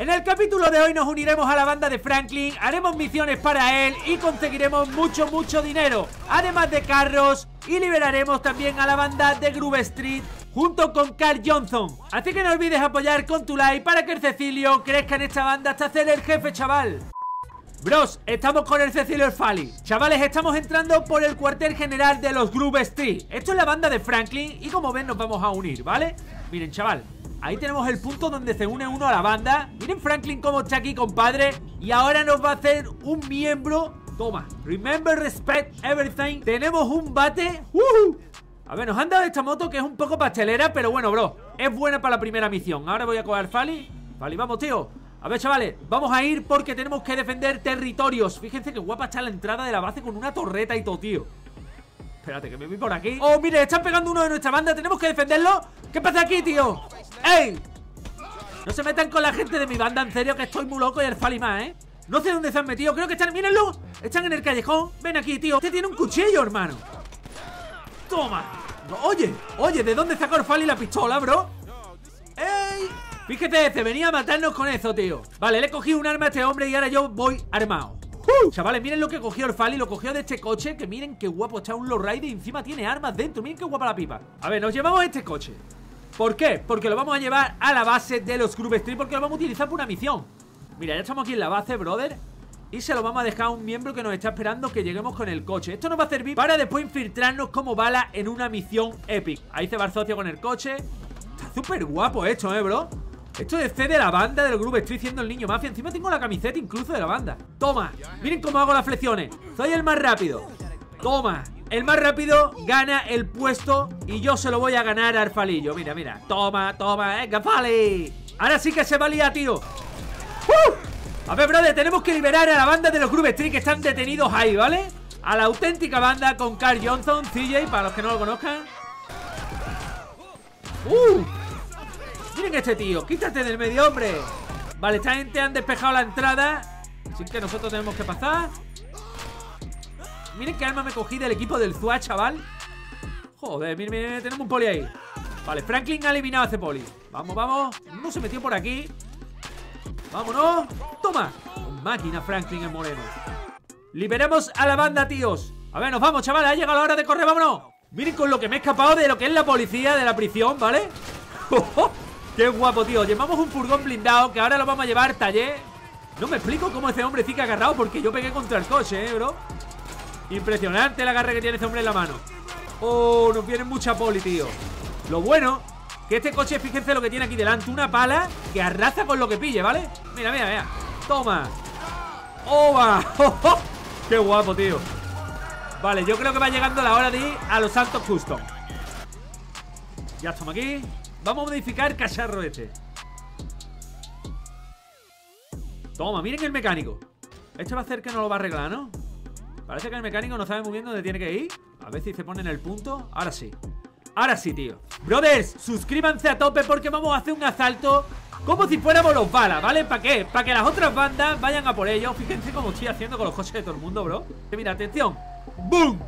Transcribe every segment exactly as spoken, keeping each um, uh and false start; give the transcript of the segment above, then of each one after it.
En el capítulo de hoy nos uniremos a la banda de Franklin, haremos misiones para él y conseguiremos mucho, mucho dinero, además de carros, y liberaremos también a la banda de Groove Street junto con Carl Johnson. Así que no olvides apoyar con tu like para que el Cecilio crezca en esta banda hasta ser el jefe, chaval. Bros, estamos con el Cecilio el Fali. Chavales, estamos entrando por el cuartel general de los Groove Street. Esto es la banda de Franklin y como ven nos vamos a unir, ¿vale? Miren, chaval, ahí tenemos el punto donde se une uno a la banda. Miren Franklin cómo está aquí, compadre. Y ahora nos va a hacer un miembro. Toma, remember, respect, everything. Tenemos un bate. ¡Uh! A ver, nos han dado esta moto que es un poco pastelera, pero bueno, bro, es buena para la primera misión. Ahora voy a coger Fali. Fali, vamos, tío. A ver, chavales, vamos a ir porque tenemos que defender territorios. Fíjense qué guapa está la entrada de la base con una torreta y todo, tío. Espérate, que me voy por aquí. Oh, mire, están pegando uno de nuestra banda. ¿Tenemos que defenderlo? ¿Qué pasa aquí, tío? ¡Ey! No se metan con la gente de mi banda, en serio, que estoy muy loco y el Fali más, ¿eh? No sé dónde se han metido, creo que están... ¡Mírenlo! Están en el callejón. Ven aquí, tío. Este tiene un cuchillo, hermano. Toma. Oye, oye, ¿de dónde sacó el Fali la pistola, bro? ¡Ey! Fíjate, se venía a matarnos con eso, tío. Vale, le he cogido un arma a este hombre y ahora yo voy armado. uh, Chavales, miren lo que cogió el Fali. Lo cogió de este coche, que miren qué guapo está un lowrider y encima tiene armas dentro. Miren qué guapa la pipa. A ver, nos llevamos este coche. ¿Por qué? Porque lo vamos a llevar a la base de los Groove Street, porque lo vamos a utilizar por una misión. Mira, ya estamos aquí en la base, brother, y se lo vamos a dejar a un miembro que nos está esperando que lleguemos con el coche. Esto nos va a servir para después infiltrarnos como bala en una misión épica. Ahí se va el socio con el coche. Está súper guapo esto, eh, bro. Esto es C de la banda del Groove Street siendo el niño mafia. Encima tengo la camiseta incluso de la banda. Toma, miren cómo hago las flexiones. Soy el más rápido. Toma, el más rápido gana el puesto y yo se lo voy a ganar al Falillo. Mira, mira, toma, toma, venga, Fali. Ahora sí que se valía, tío. ¡Uh! A ver, brother, tenemos que liberar a la banda de los Groove Street que están detenidos ahí, ¿vale? A la auténtica banda con Carl Johnson, C J, para los que no lo conozcan. ¡Uh! Miren este tío, quítate del medio, hombre. Vale, esta gente han despejado la entrada, así que nosotros tenemos que pasar. Miren qué arma me cogí del equipo del Z U A, chaval. Joder, miren, miren, tenemos un poli ahí. Vale, Franklin ha eliminado a ese poli. Vamos, vamos, no se metió por aquí. Vámonos, toma. Con máquina Franklin en moreno. Liberemos a la banda, tíos. A ver, nos vamos, chaval, ha llegado la hora de correr, vámonos. Miren con lo que me he escapado de lo que es la policía de la prisión, ¿vale? ¡Qué guapo, tío! Llevamos un furgón blindado que ahora lo vamos a llevar taller. No me explico cómo ese hombre sí que ha agarrado, porque yo pegué contra el coche, ¿eh, bro? Impresionante el agarre que tiene ese hombre en la mano. Oh, nos viene mucha poli, tío. Lo bueno, que este coche, fíjense lo que tiene aquí delante. Una pala que arrasa con lo que pille, ¿vale? Mira, mira, mira. Toma. ¡Oba! ¡Oh, oh! ¡Qué guapo, tío! Vale, yo creo que va llegando la hora de ir a los Santos Custom. Ya estamos aquí. Vamos a modificar el cacharro este. Toma, miren el mecánico. Este va a hacer que no lo va a arreglar, ¿no? Parece que el mecánico no sabe muy bien dónde tiene que ir. A ver si se pone en el punto. Ahora sí. Ahora sí, tío. Brothers, suscríbanse a tope porque vamos a hacer un asalto como si fuéramos los balas, ¿vale? ¿Para qué? Para que las otras bandas vayan a por ellos. Fíjense cómo estoy haciendo con los coches de todo el mundo, bro. Mira, atención. ¡Boom!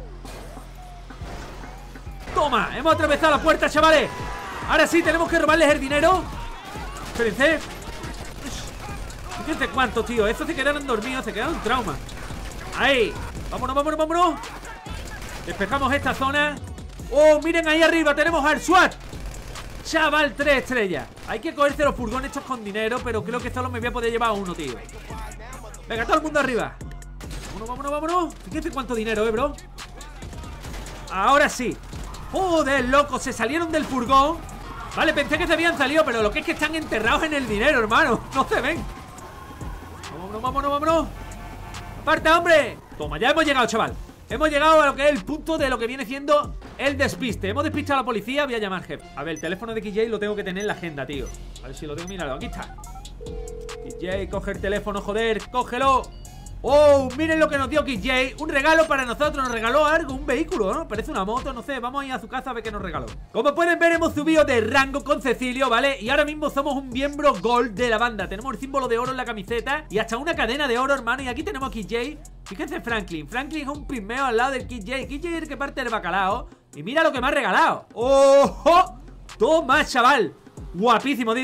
Toma, hemos atravesado la puerta, chavales. Ahora sí, tenemos que robarles el dinero. Espérense. Fíjense cuánto, tío. Estos se quedaron dormidos, se quedaron trauma. Ahí. Vámonos, vámonos, vámonos. Despejamos esta zona. Oh, miren ahí arriba, tenemos al SWAT. Chaval, tres estrellas. Hay que cogerse los furgones estos con dinero, pero creo que solo me voy a poder llevar a uno, tío. Venga, todo el mundo arriba. Vámonos, vámonos, vámonos. Fíjense cuánto dinero, eh, bro. Ahora sí. Joder, loco, se salieron del furgón. Vale, pensé que se habían salido, pero lo que es que están enterrados en el dinero, hermano. No se ven. Vámonos, vámonos, vámonos. ¡Aparta, hombre! Toma, ya hemos llegado, chaval. Hemos llegado a lo que es el punto de lo que viene siendo el despiste. Hemos despistado a la policía, voy a llamar jefe. A ver, el teléfono de K J lo tengo que tener en la agenda, tío. A ver si lo tengo, míralo, aquí está. K J, coge el teléfono, joder, cógelo. Oh, miren lo que nos dio K J. Un regalo para nosotros, nos regaló algo, un vehículo, ¿no? Parece una moto, no sé, vamos a ir a su casa a ver qué nos regaló. Como pueden ver, hemos subido de rango con Cecilio, ¿vale? Y ahora mismo somos un miembro gold de la banda. Tenemos el símbolo de oro en la camiseta y hasta una cadena de oro, hermano. Y aquí tenemos a K J. Fíjense Franklin, Franklin es un pigmeo al lado del K J. K J es el que parte el bacalao. Y mira lo que me ha regalado. ¡Oh! oh! Toma, chaval. Guapísimo, dilo.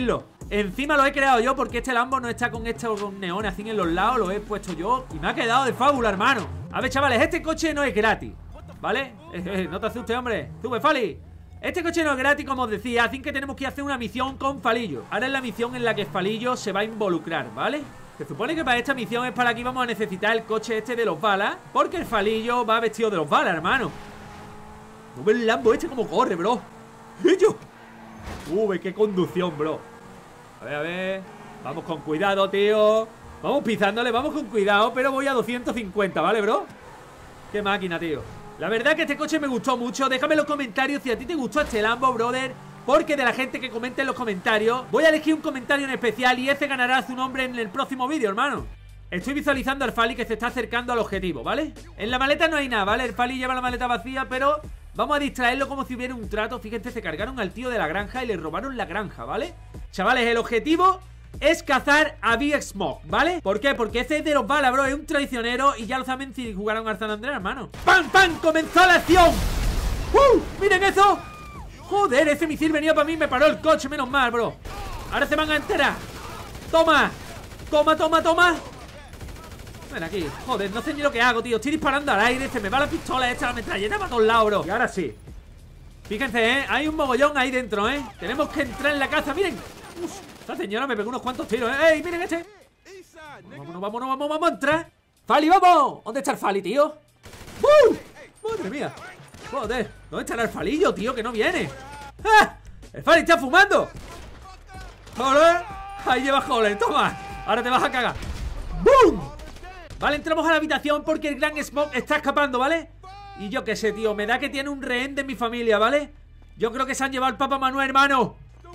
Encima lo he creado yo porque este Lambo no está con estos neones así en los lados. Lo he puesto yo y me ha quedado de fábula, hermano. A ver, chavales, este coche no es gratis, ¿vale? Eh, eh, no te asustes, hombre. Sube, Fali. Este coche no es gratis, como os decía. Así que tenemos que hacer una misión con Falillo. Ahora es la misión en la que Falillo se va a involucrar, ¿vale? Se supone que para esta misión es para aquí vamos a necesitar el coche este de los balas, porque el Falillo va vestido de los balas, hermano. No ves el Lambo este como corre, bro. ¡Ello! Uy, qué conducción, bro. A ver, a ver. Vamos con cuidado, tío. Vamos pisándole, vamos con cuidado. Pero voy a doscientos cincuenta, ¿vale, bro? Qué máquina, tío. La verdad que este coche me gustó mucho. Déjame en los comentarios si a ti te gustó este Lambo, brother, porque de la gente que comente en los comentarios voy a elegir un comentario en especial y ese ganará su nombre en el próximo vídeo, hermano. Estoy visualizando al Fali que se está acercando al objetivo, ¿vale? En la maleta no hay nada, ¿vale? El Fali lleva la maleta vacía, pero vamos a distraerlo como si hubiera un trato. Fíjense, se cargaron al tío de la granja y le robaron la granja, ¿vale? Chavales, el objetivo es cazar a Big Smoke, ¿vale? ¿Por qué? Porque ese es de los balas, bro. Es un traicionero y ya lo saben si jugaron al San Andreas, hermano. ¡Pam, pam! ¡Comenzó la acción! ¡Uh! ¡Miren eso! Joder, ese misil venía para mí y me paró el coche, menos mal, bro. Ahora se van a enterar. ¡Toma! ¡Toma, toma, toma! Ven aquí. Joder, no sé ni lo que hago, tío. Estoy disparando al aire, se me va la pistola esta, la metralleta para todos lados, bro. Y ahora sí. Fíjense, ¿eh? Hay un mogollón ahí dentro, ¿eh? Tenemos que entrar en la casa, miren. Uf, esta señora me pegó unos cuantos tiros, ¿eh? ¡Ey, miren este! Vámonos, vámonos, vamos, vamos a entrar. ¡Fali, vamos! ¿Dónde está el Fali, tío? ¡Uh! ¡Madre mía! Joder, ¿dónde estará el Falillo, tío? Que no viene. ¡Ah! ¡El Fali está fumando! ¡Joder! Ahí lleva joder, toma. Ahora te vas a cagar. ¡Bum! Vale, entramos a la habitación porque el Gran Smoke está escapando, ¿vale? Y yo qué sé, tío, me da que tiene un rehén de mi familia, ¿vale? Yo creo que se han llevado al Papa Manuel, hermano.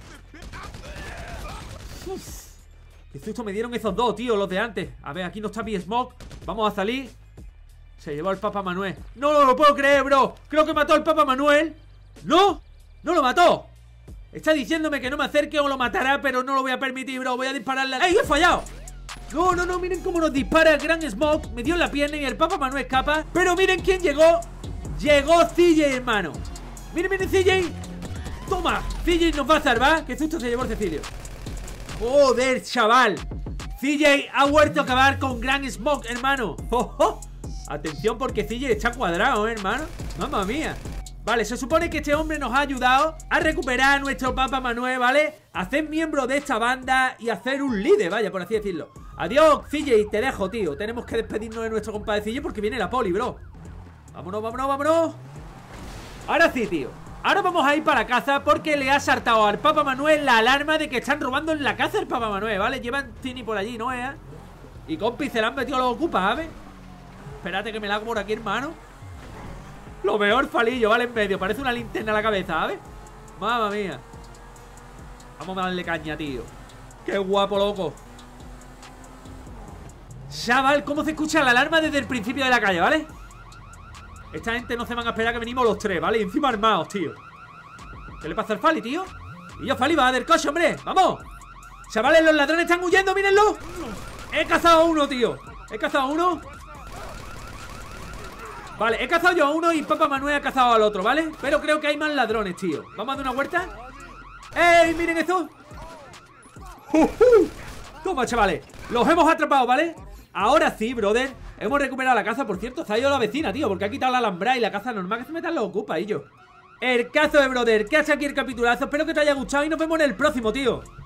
Uf, qué susto me dieron esos dos, tío, los de antes. A ver, aquí no está Big Smoke. Vamos a salir. Se llevó al Papa Manuel. No, no lo puedo creer, bro. Creo que mató al Papa Manuel. ¡No! ¡No lo mató! Está diciéndome que no me acerque o lo matará, pero no lo voy a permitir, bro. Voy a dispararle. ¡Ey, he fallado! No, no, no, miren cómo nos dispara el Gran Smoke. Me dio en la pierna y el Papa Manuel escapa. Pero miren quién llegó. Llegó C J, hermano. Miren, miren, C J. Toma, C J nos va a salvar. Qué susto se llevó el Cecilio. Joder, chaval. C J ha vuelto a acabar con Gran Smoke, hermano. Oh, oh. Atención porque C J está cuadrado, ¿eh, hermano? Mamma mía. Vale, se supone que este hombre nos ha ayudado a recuperar a nuestro Papa Manuel, ¿vale? A ser miembro de esta banda y a ser un líder, vaya, por así decirlo. Adiós, C J, te dejo, tío. Tenemos que despedirnos de nuestro compadrecillo porque viene la poli, bro. Vámonos, vámonos, vámonos. Ahora sí, tío. Ahora vamos a ir para la casa porque le ha saltado al Papa Manuel la alarma de que están robando en la casa el Papa Manuel, ¿vale? Llevan Tini por allí, ¿no? ¿Eh? Y compi, se la han metido a los ocupas, ¿sabes? Espérate que me la hago por aquí, hermano. Lo mejor Falillo, ¿vale? En medio. Parece una linterna a la cabeza, ¿sabes? Mamma mía. Vamos a darle caña, tío. Qué guapo, loco. Chaval, ¿cómo se escucha la alarma desde el principio de la calle, ¿vale? Esta gente no se van a esperar que venimos los tres, ¿vale? Y encima armados, tío. ¿Qué le pasa al Fali, tío? Y yo, Fali, va del coche, hombre. ¡Vamos! Chavales, los ladrones están huyendo, mírenlo. He cazado a uno, tío. He cazado a uno. Vale, he cazado yo a uno y Papa Manuel ha cazado al otro, ¿vale? Pero creo que hay más ladrones, tío. Vamos a dar una vuelta. ¡Ey! Miren esto. ¡Uh, uh! Toma, chavales. Los hemos atrapado, ¿vale? Ahora sí, brother. Hemos recuperado la casa, por cierto. Se ha ido la vecina, tío, porque ha quitado la alhambra y la casa normal que se metan los ocupa, y yo. El caso de brother, que hace aquí el capitulazo. Espero que te haya gustado y nos vemos en el próximo, tío.